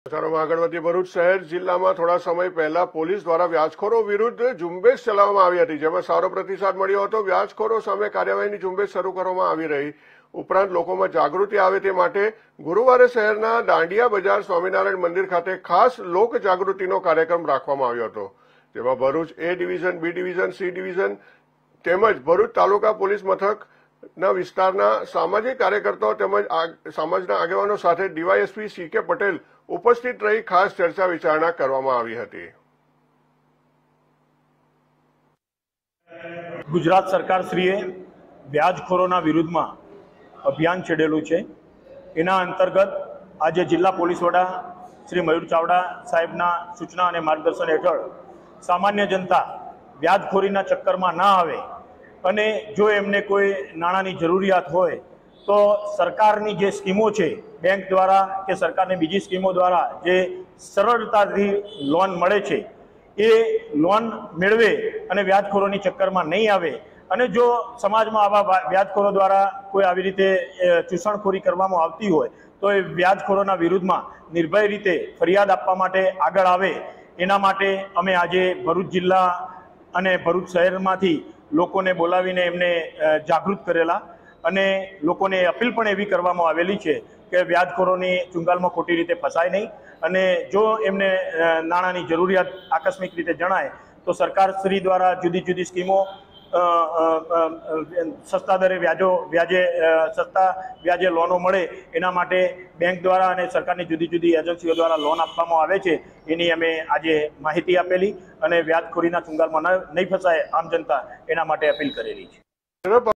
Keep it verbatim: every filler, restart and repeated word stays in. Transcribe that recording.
સમાચારોમાં આગળ વધીએ ભરૂચ શહેર જિલ્લામાં થોડા સમય પહેલા પોલીસ દ્વારા વ્યાજખોરો વિરુદ્ધ ઝુંબેશ ચલાવવામાં આવી હતી, જેમાં સારો પ્રતિસાદ મળ્યો હતો। વ્યાજખોરો સામે કાર્યવાહીની ઝુંબેશ શરૂ કરવામાં આવી રહી ઉપરાંત લોકોમાં જાગૃતિ આવે તે માટે ગુરુવારે શહેરના દાંડિયા બજાર સ્વામિનારાયણ મંદિર ખાતે ખાસ લોક જાગૃતિનો કાર્યક્રમ રાખવામાં આવ્યો હતો, જેમાં Bharuch A division, B division, C division તેમજ ભરૂચ તાલુકા પોલીસ મથકના વિસ્તારના સામાજિક કાર્યકર્તાઓ તેમજ સમાજના આગેવાનો સાથે ડીવાયએસપી સી કે પટેલ ઉપસ્થિત રહી ખાસ ચર્ચા વિચારણા કરવામાં આવી હતી। ગુજરાત સરકારશ્રીએ વ્યાજખોરોના વિરુદ્ધમાં અભિયાન છેડેલું છે। એના અંતર્ગત આજે જિલ્લા પોલીસ વડા શ્રી મયુર ચાવડા સાહેબના સૂચના અને માર્ગદર્શન હેઠળ સામાન્ય જનતા વ્યાજખોરીના ચક્કરમાં ના આવે અને જો એમને કોઈ નાણાંની જરૂરિયાત હોય તો સરકારની જે સ્કીમો છે, બેંક દ્વારા કે સરકારની બીજી સ્કીમો દ્વારા જે સરળતાથી લોન મળે છે એ લોન મેળવે અને વ્યાજખોરોની ચક્કરમાં નહીં આવે। અને જો સમાજમાં આવા વ્યાજખોરો દ્વારા કોઈ આવી રીતે ચૂસણખોરી કરવામાં આવતી હોય તો એ વ્યાજખોરોના વિરુદ્ધમાં નિર્ભય રીતે ફરિયાદ આપવા માટે આગળ આવે। એના માટે અમે આજે ભરૂચ જિલ્લા અને ભરૂચ શહેરમાંથી લોકોને બોલાવીને એમને જાગૃત કરેલા અને લોકોને અપીલ પણ એવી કરવામાં આવેલી છે કે વ્યાજખોરોની ચુંગાલમાં ખોટી રીતે ફસાય નહીં અને જો એમને નાણાંની જરૂરિયાત આકસ્મિક રીતે જણાય તો સરકારશ્રી દ્વારા જુદી જુદી સ્કીમો સસ્તા દરે વ્યાજો વ્યાજે સસ્તા વ્યાજે લોનો મળે એના માટે બેંક દ્વારા અને સરકારની જુદી જુદી એજન્સીઓ દ્વારા લોન આપવામાં આવે છે, એની અમે આજે માહિતી આપેલી અને વ્યાજખોરીના ચુંગાલમાં નહીં ફસાય આમ જનતા એના માટે અપીલ કરેલી છે।